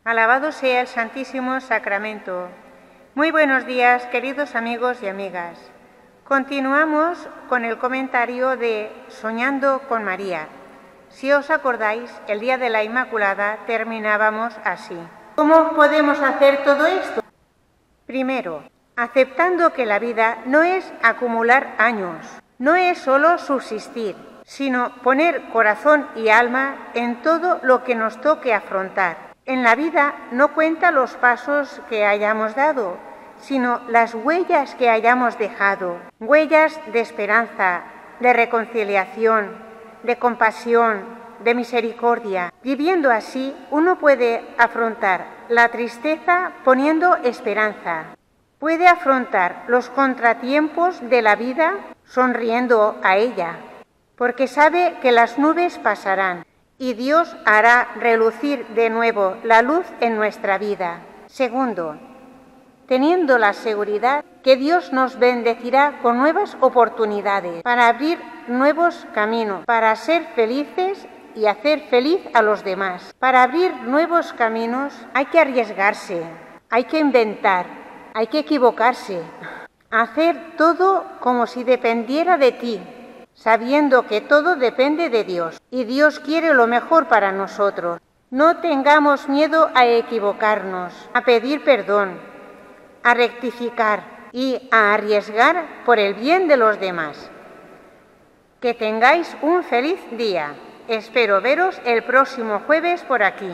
Alabado sea el Santísimo Sacramento. Muy buenos días, queridos amigos y amigas. Continuamos con el comentario de Soñando con María. Si os acordáis, el día de la Inmaculada terminábamos así. ¿Cómo podemos hacer todo esto? Primero, aceptando que la vida no es acumular años, no es solo subsistir, sino poner corazón y alma en todo lo que nos toque afrontar. En la vida no cuenta los pasos que hayamos dado, sino las huellas que hayamos dejado, huellas de esperanza, de reconciliación, de compasión, de misericordia. Viviendo así, uno puede afrontar la tristeza poniendo esperanza, puede afrontar los contratiempos de la vida sonriendo a ella, porque sabe que las nubes pasarán y Dios hará relucir de nuevo la luz en nuestra vida. Segundo, teniendo la seguridad que Dios nos bendecirá con nuevas oportunidades para abrir nuevos caminos, para ser felices y hacer feliz a los demás. Para abrir nuevos caminos hay que arriesgarse, hay que inventar, hay que equivocarse, hacer todo como si dependiera de ti, sabiendo que todo depende de Dios y Dios quiere lo mejor para nosotros. No tengamos miedo a equivocarnos, a pedir perdón, a rectificar y a arriesgar por el bien de los demás. Que tengáis un feliz día. Espero veros el próximo jueves por aquí.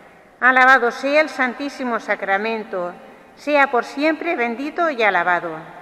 Alabado sea el Santísimo Sacramento, sea por siempre bendito y alabado.